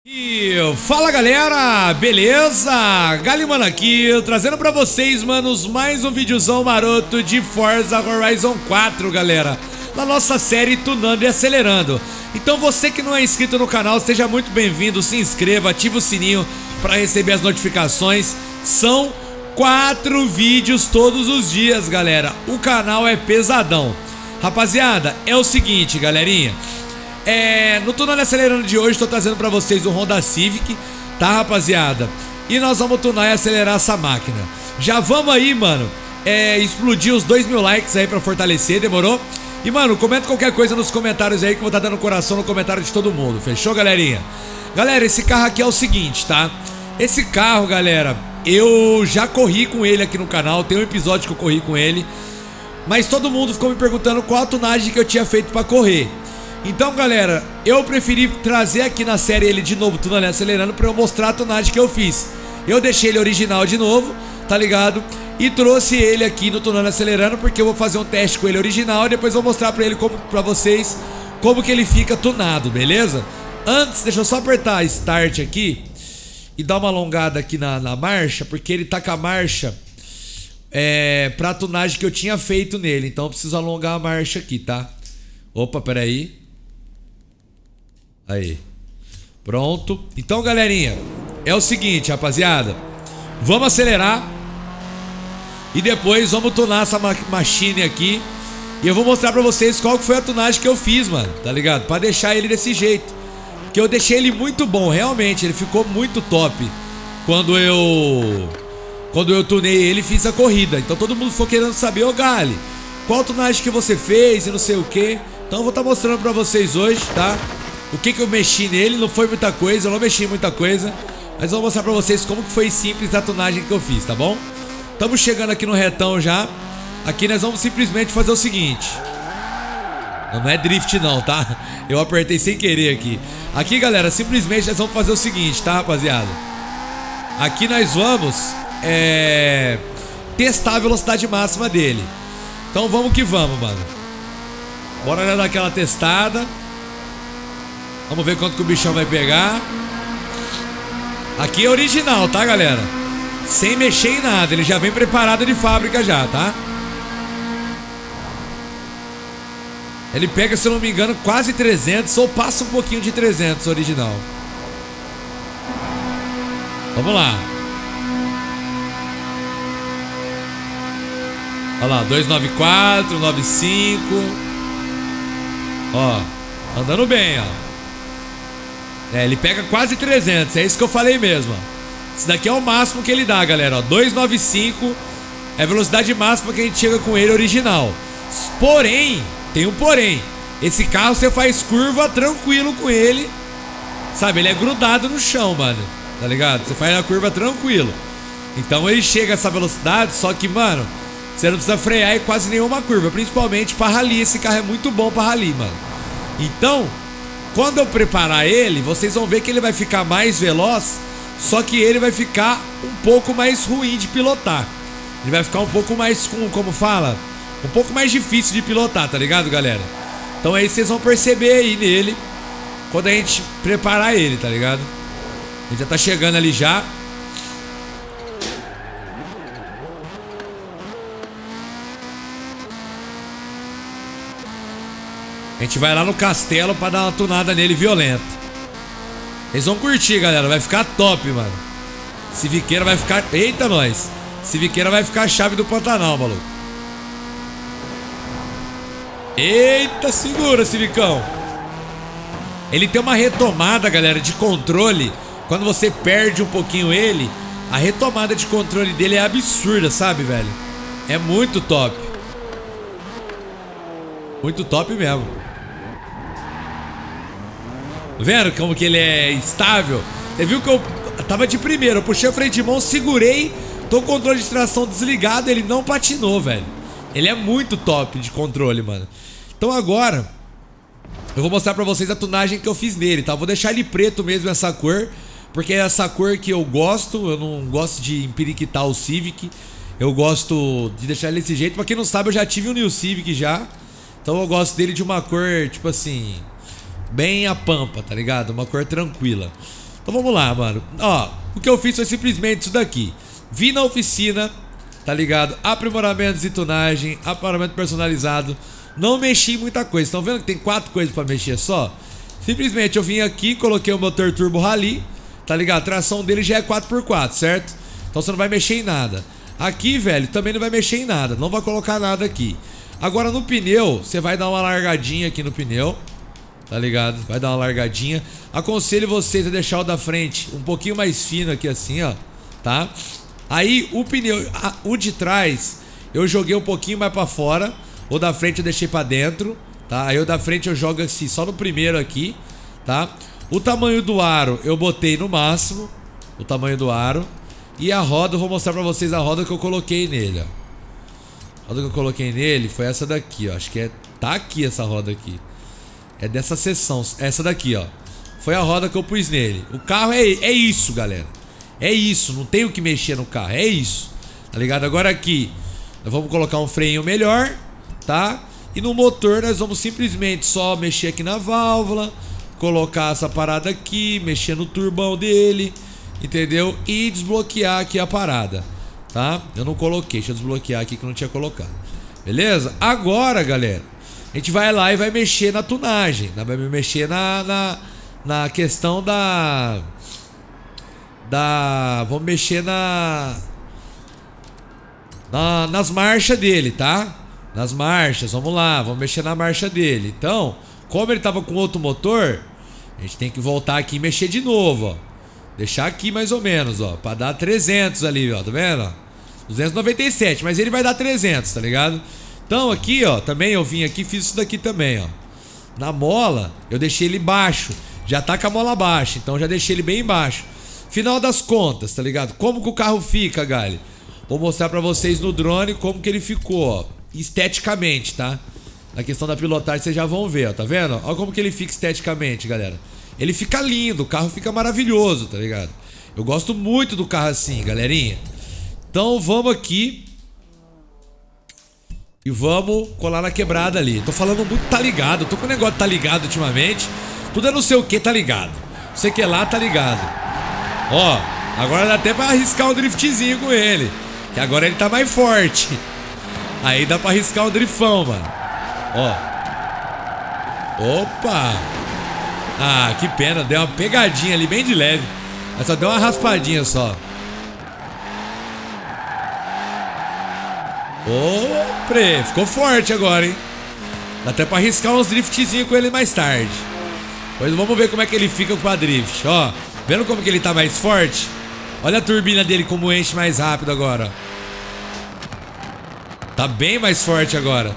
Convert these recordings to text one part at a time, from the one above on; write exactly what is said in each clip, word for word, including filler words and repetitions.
E fala galera, beleza? Galimano aqui, trazendo pra vocês, manos, mais um videozão maroto de Forza Horizon quatro, galera, na nossa série Tunando e Acelerando. Então você que não é inscrito no canal, seja muito bem-vindo, se inscreva, ativa o sininho pra receber as notificações. São quatro vídeos todos os dias, galera, o canal é pesadão. Rapaziada, é o seguinte, galerinha, É, no Tunando e Acelerando de hoje, estou trazendo para vocês o Honda Civic, tá, rapaziada? E nós vamos tunar e acelerar essa máquina. Já vamos aí, mano, é, explodir os dois mil likes aí para fortalecer, demorou? E, mano, comenta qualquer coisa nos comentários aí que eu vou estar dando coração no comentário de todo mundo, fechou, galerinha? Galera, esse carro aqui é o seguinte, tá? Esse carro, galera, eu já corri com ele aqui no canal, tem um episódio que eu corri com ele, mas todo mundo ficou me perguntando qual a tunagem que eu tinha feito para correr. Então, galera, eu preferi trazer aqui na série ele de novo, Tunando e Acelerando, pra eu mostrar a tunagem que eu fiz. Eu deixei ele original de novo, tá ligado? E trouxe ele aqui no Tunando e Acelerando, porque eu vou fazer um teste com ele original e depois vou mostrar pra, ele como, pra vocês como que ele fica tunado, beleza? Antes, deixa eu só apertar Start aqui e dar uma alongada aqui na, na marcha, porque ele tá com a marcha é, pra tunagem que eu tinha feito nele. Então eu preciso alongar a marcha aqui, tá? Opa, peraí. Aí, pronto. Então, galerinha, é o seguinte, rapaziada, vamos acelerar e depois vamos tunar essa ma machine aqui. E eu vou mostrar pra vocês qual que foi a tunagem que eu fiz, mano, tá ligado? Pra deixar ele desse jeito, que eu deixei ele muito bom, realmente, ele ficou muito top quando eu Quando eu tunei ele e fiz a corrida. Então todo mundo ficou querendo saber, ô Gali, qual tunagem que você fez e não sei o que. Então eu vou estar mostrando pra vocês hoje, tá? O que que eu mexi nele, não foi muita coisa, eu não mexi em muita coisa, mas vou mostrar pra vocês como que foi simples a tunagem que eu fiz, tá bom? Estamos chegando aqui no retão já. Aqui nós vamos simplesmente fazer o seguinte. Não, não é drift não, tá? Eu apertei sem querer aqui. Aqui, galera, simplesmente nós vamos fazer o seguinte, tá, rapaziada? Aqui nós vamos é... testar a velocidade máxima dele. Então vamos que vamos, mano. Bora dar aquela testada. Vamos ver quanto que o bichão vai pegar. Aqui é original, tá, galera? Sem mexer em nada, ele já vem preparado de fábrica já, tá? Ele pega, se eu não me engano, quase trezentos, ou passa um pouquinho de trezentos original. Vamos lá. Olha lá, duzentos e noventa e quatro, noventa e cinco. Ó, andando bem, ó. É, ele pega quase trezentos, é isso que eu falei mesmo, ó. Esse daqui é o máximo que ele dá, galera, ó. duzentos e noventa e cinco é a velocidade máxima que a gente chega com ele original. Porém, tem um porém. Esse carro você faz curva tranquilo com ele, sabe? Ele é grudado no chão, mano, tá ligado? Você faz a curva tranquilo. Então ele chega a essa velocidade, só que, mano, você não precisa frear em quase nenhuma curva, principalmente pra rally. Esse carro é muito bom pra rally, mano. Então, quando eu preparar ele, vocês vão ver que ele vai ficar mais veloz, só que ele vai ficar um pouco mais ruim de pilotar. Ele vai ficar um pouco mais, com, como fala, um pouco mais difícil de pilotar, tá ligado, galera? Então aí vocês vão perceber aí nele, quando a gente preparar ele, tá ligado? Ele já tá chegando ali já. A gente vai lá no castelo pra dar uma tunada nele violenta. Eles vão curtir, galera. Vai ficar top, mano. Civiqueira vai ficar... Eita, nós. Civiqueira vai ficar a chave do Pantanal, maluco. Eita, segura, Civicão. Ele tem uma retomada, galera, de controle. Quando você perde um pouquinho ele, a retomada de controle dele é absurda, sabe, velho? É muito top. Muito top mesmo. Vendo como que ele é estável? Você viu que eu tava de primeiro, eu puxei o freio de mão, segurei, tô com o controle de tração desligado, ele não patinou, velho. Ele é muito top de controle, mano. Então agora eu vou mostrar pra vocês a tunagem que eu fiz nele, tá? Eu vou deixar ele preto mesmo, essa cor, porque é essa cor que eu gosto. Eu não gosto de empiriquitar o Civic, eu gosto de deixar ele desse jeito. Pra quem não sabe, eu já tive um New Civic já, então eu gosto dele de uma cor, tipo assim, bem a pampa, tá ligado? Uma cor tranquila. Então vamos lá, mano. Ó, o que eu fiz foi simplesmente isso daqui. Vim na oficina, tá ligado? Aprimoramentos e tunagem, aprimoramento personalizado. Não mexi em muita coisa. Estão vendo que tem quatro coisas pra mexer só? Simplesmente eu vim aqui, coloquei o motor Turbo Rally, tá ligado? A tração dele já é quatro por quatro, certo? Então você não vai mexer em nada. Aqui, velho, também não vai mexer em nada. Não vai colocar nada aqui. Agora no pneu, você vai dar uma largadinha aqui no pneu, tá ligado? Vai dar uma largadinha. Aconselho vocês a deixar o da frente um pouquinho mais fino aqui assim, ó, tá? Aí o pneu, a, o de trás, eu joguei um pouquinho mais pra fora. O da frente eu deixei pra dentro, tá? Aí o da frente eu jogo assim, só no primeiro aqui, tá? O tamanho do aro eu botei no máximo, o tamanho do aro. E a roda, eu vou mostrar pra vocês a roda que eu coloquei nele, ó. A roda que eu coloquei nele foi essa daqui, ó. Acho que é... Tá aqui essa roda aqui. É dessa seção, essa daqui, ó. Foi a roda que eu pus nele. O carro é, é isso, galera. É isso, não tem o que mexer no carro, é isso. Tá ligado? Agora aqui, nós vamos colocar um freio melhor, tá? E no motor nós vamos simplesmente só mexer aqui na válvula, colocar essa parada aqui, mexer no turbão dele, entendeu? E desbloquear aqui a parada, tá? Eu não coloquei, deixa eu desbloquear aqui que eu não tinha colocado. Beleza? Agora, galera, a gente vai lá e vai mexer na tunagem, vai mexer na, na, na questão da... Da... Vamos mexer na... na nas marchas dele, tá? Nas marchas, vamos lá, vamos mexer na marcha dele. Então, como ele tava com outro motor, a gente tem que voltar aqui e mexer de novo, ó. Deixar aqui mais ou menos, ó, pra dar trezentos ali, ó, tá vendo? duzentos e noventa e sete, mas ele vai dar trezentos, tá ligado? Então aqui, ó, também eu vim aqui e fiz isso daqui também, ó. Na mola, eu deixei ele baixo. Já tá com a mola baixa, então já deixei ele bem baixo. Final das contas, tá ligado? Como que o carro fica, galera? Vou mostrar pra vocês no drone como que ele ficou, ó, esteticamente, tá? Na questão da pilotagem vocês já vão ver, ó, tá vendo? Olha como que ele fica esteticamente, galera. Ele fica lindo, o carro fica maravilhoso, tá ligado? Eu gosto muito do carro assim, galerinha. Então vamos aqui e vamos colar na quebrada ali. Tô falando muito tá ligado, tô com o negócio tá ligado ultimamente. Tudo é não sei o que tá ligado. Não sei o que lá tá ligado. Ó, agora dá até pra arriscar um driftzinho com ele, que agora ele tá mais forte. Aí dá pra arriscar um driftão, mano. Ó. Opa! Ah, que pena, deu uma pegadinha ali bem de leve. Mas só deu uma raspadinha só. Ô, pre, ficou forte agora, hein? Dá até pra arriscar uns driftzinhos com ele mais tarde. Pois vamos ver como é que ele fica com a drift, ó. Vendo como que ele tá mais forte? Olha a turbina dele como enche mais rápido agora. Tá bem mais forte agora.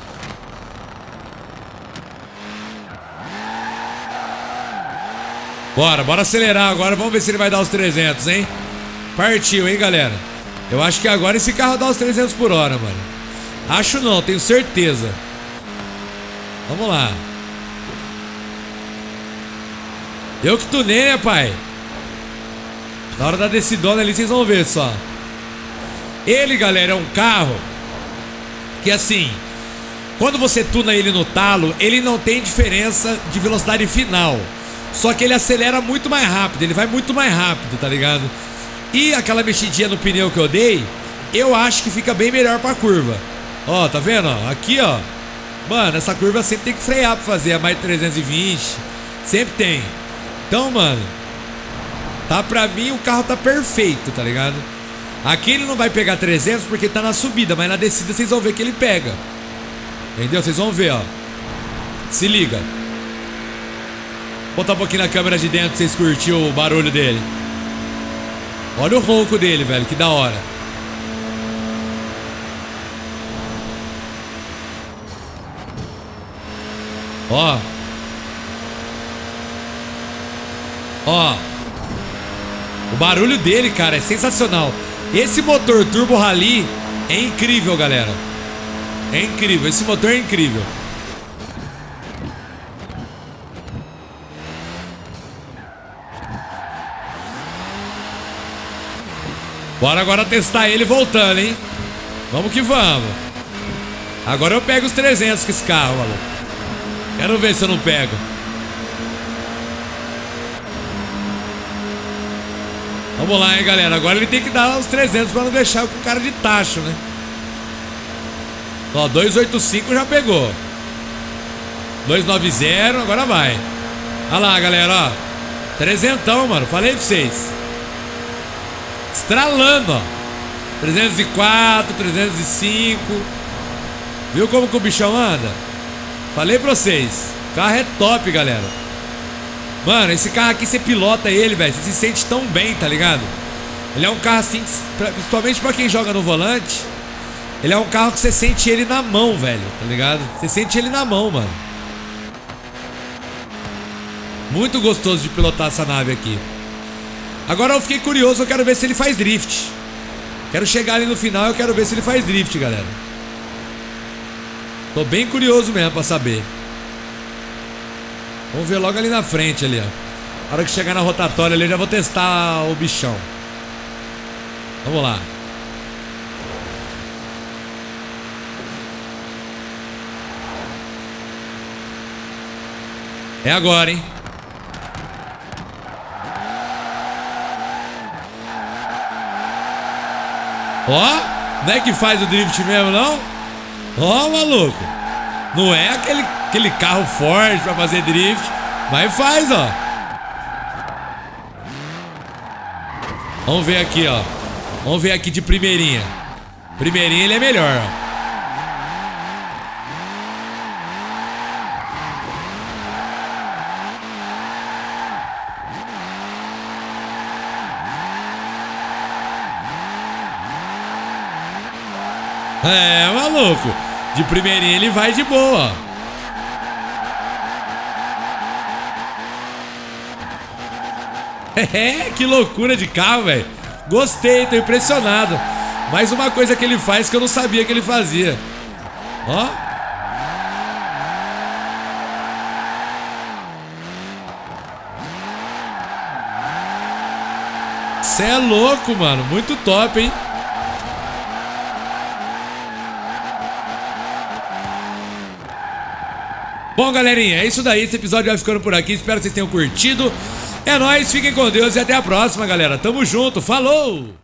Bora, bora acelerar agora. Vamos ver se ele vai dar os trezentos, hein? Partiu, hein, galera? Eu acho que agora esse carro dá os trezentos por hora, mano. Acho não, tenho certeza. Vamos lá. Eu que tunei, né, pai? Na hora da decidona ali, vocês vão ver só. Ele, galera, é um carro que, assim, quando você tuna ele no talo, ele não tem diferença de velocidade final. Só que ele acelera muito mais rápido, ele vai muito mais rápido, tá ligado? E aquela mexidinha no pneu que eu dei, eu acho que fica bem melhor pra curva. Ó, tá vendo? Ó, aqui, ó. Mano, essa curva sempre tem que frear pra fazer a mais trezentos e vinte. Sempre tem. Então, mano, tá, pra mim o carro tá perfeito, tá ligado? Aqui ele não vai pegar trezentos porque tá na subida, mas na descida vocês vão ver que ele pega. Entendeu? Vocês vão ver, ó. Se liga. Vou botar um pouquinho na câmera de dentro pra vocês curtirem o barulho dele. Olha o ronco dele, velho, que da hora. Ó. Ó. O barulho dele, cara, é sensacional. Esse motor Turbo Rally é incrível, galera. É incrível, esse motor é incrível. Bora agora testar ele voltando, hein? Vamos que vamos. Agora eu pego os trezentos com esse carro, maluco. Quero ver se eu não pego. Vamos lá, hein, galera. Agora ele tem que dar os trezentos pra não deixar com cara de tacho, né? Ó, duzentos e oitenta e cinco já pegou. duzentos e noventa, agora vai. Olha lá, galera, ó. Trezentão, mano. Falei pra vocês. Estralando, ó. trezentos e quatro, trezentos e cinco. Viu como que o bichão anda? Falei pra vocês. O carro é top, galera. Mano, esse carro aqui, você pilota ele, velho. Você se sente tão bem, tá ligado? Ele é um carro assim, principalmente pra quem joga no volante. Ele é um carro que você sente ele na mão, velho. Tá ligado? Você sente ele na mão, mano. Muito gostoso de pilotar essa nave aqui. Agora eu fiquei curioso, eu quero ver se ele faz drift. Quero chegar ali no final, eu quero ver se ele faz drift, galera. Tô bem curioso mesmo pra saber. Vamos ver logo ali na frente ali, ó. Na hora que chegar na rotatória ali, eu já vou testar o bichão. Vamos lá. É agora, hein? Ó, não é que faz o drift mesmo, não? Ó, maluco. Não é aquele, aquele carro forte pra fazer drift, mas faz, ó. Vamos ver aqui, ó. Vamos ver aqui de primeirinha. Primeirinha ele é melhor, ó. É, maluco. De primeirinha ele vai de boa. É, que loucura de carro, velho. Gostei, tô impressionado. Mais uma coisa que ele faz que eu não sabia que ele fazia. Ó. Cê é louco, mano. Muito top, hein? Bom, galerinha, é isso daí. Esse episódio vai ficando por aqui. Espero que vocês tenham curtido. É nóis, fiquem com Deus e até a próxima, galera. Tamo junto, falou!